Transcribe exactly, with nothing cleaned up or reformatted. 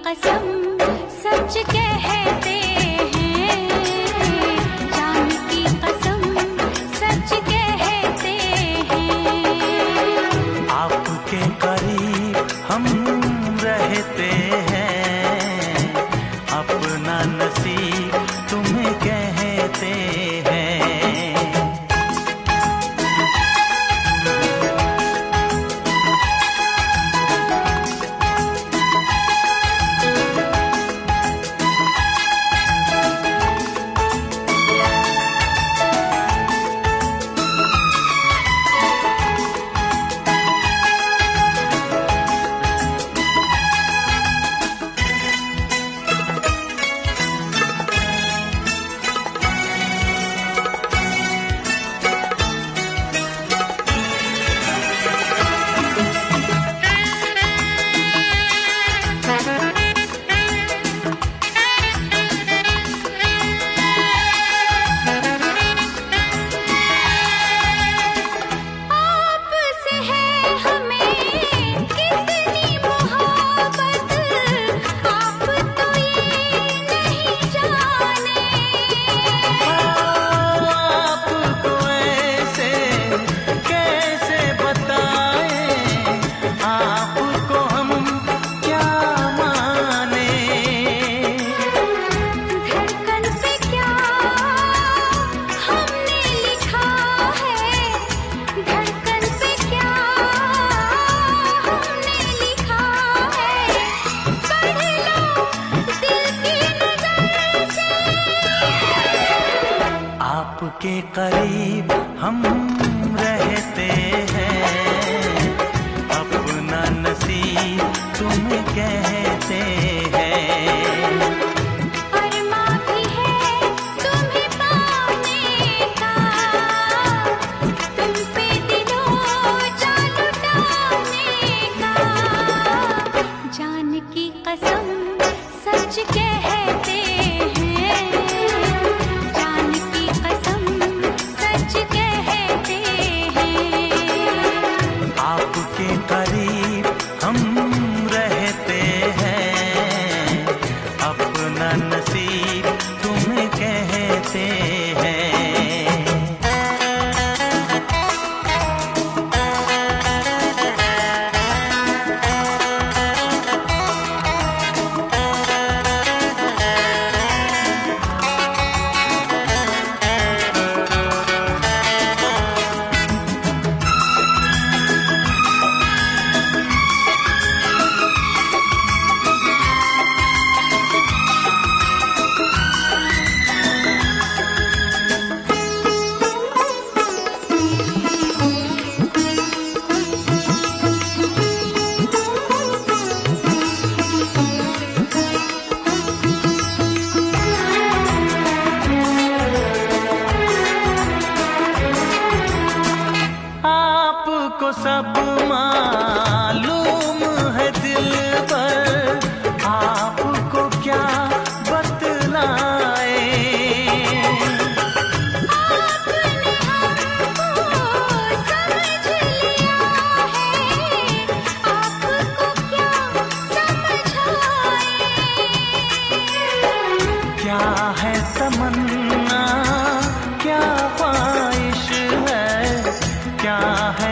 कसम सच कहते हैं, जान की कसम सच कहते हैं। आपके करीब हम रहते हैं, अपना नसीब तुम्हें कहते हैं। आपके करीब हम रहते हैं, अपना नसीब तुम्हें कहते हैं। अरमां भी है तुम्हें पाने का, तुम पे दिलों जान लुटाने का। जान की कसम सच कहते हैं, जान की कसम सच कहते हैं। आपके करीब हम रहते हैं, अपना नसीब तुम्हें कहते हैं। आपको सब मालूम है दिल पर, आपको क्या बतलाए। आपने हमको समझ लिया है, आपको क्या समझाए। क्या है तमन्ना, क्या ख्वाहिश है, क्या है